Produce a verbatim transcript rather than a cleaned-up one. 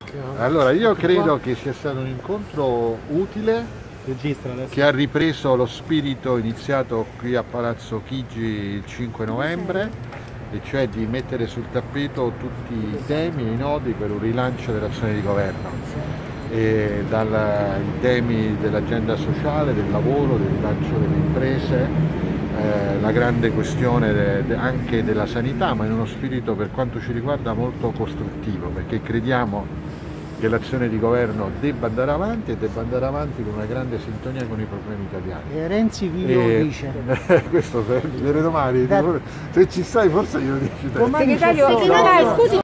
Allora, io credo che sia stato un incontro utile, che ha ripreso lo spirito iniziato qui a Palazzo Chigi il cinque novembre, e cioè di mettere sul tappeto tutti i temi e i nodi per un rilancio dell'azione di governo, e dai temi dell'agenda sociale, del lavoro, del rilancio delle imprese, eh, la grande questione de, de, anche della sanità, ma in uno spirito per quanto ci riguarda molto costruttivo, perché crediamo che l'azione di governo debba andare avanti e debba andare avanti con una grande sintonia con i problemi italiani. E Renzi chi lo E... dice? questo se viene domani, da... se ci stai forse glielo dici te. Segretario, no, no, scusi,